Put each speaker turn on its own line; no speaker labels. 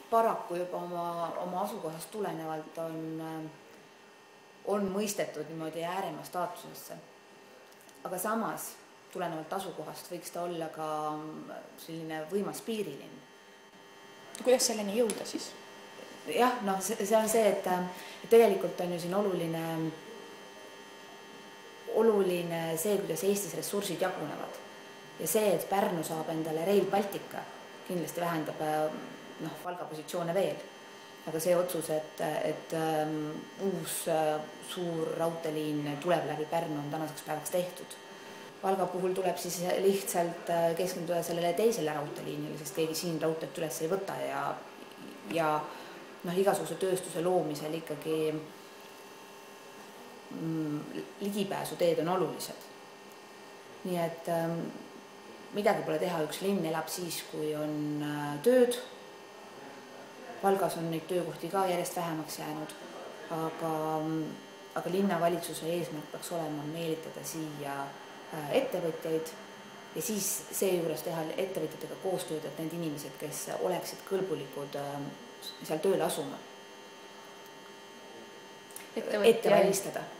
paraku juba oma asukohast tulenevalt on mõistetud niimoodi ääremaa staatusesse. Aga samas tulenevalt asukohast võiks ta olla ka selline võimas piirilinn.
Kuidas selleni jõuda siis?
Jah, see on see, et tegelikult on ju siin oluline see, kuidas Eestis ressursid jagunevad. Ja see, et Pärnu saab endale Rail Baltica, kindlasti vähendab Valga positsioone veel. Aga see otsus, et uus suur raudteeliin tuleb läbi Pärnu, on tänaseks päevaks tehtud. Valga puhul tuleb siis lihtsalt keskenduda sellele teisele raudteeliinile, sest keegi siin raudteed üles ei võta ja igasuguse tööstuse loomisel ikkagi ligipääsuteed on olulised. Nii et midagi pole teha, üks linn elab siis, kui on tööd. Valgas on neid töökohti ka järjest vähemaks jäänud, aga linnavalitsuse eesmärk peaks olema meelitada siia ettevõtjaid ja siis seejuures teha ettevõtjatega koostööd, et need inimesed, kes oleksid kõlbulikud seal tööle asuma, ette valmistada.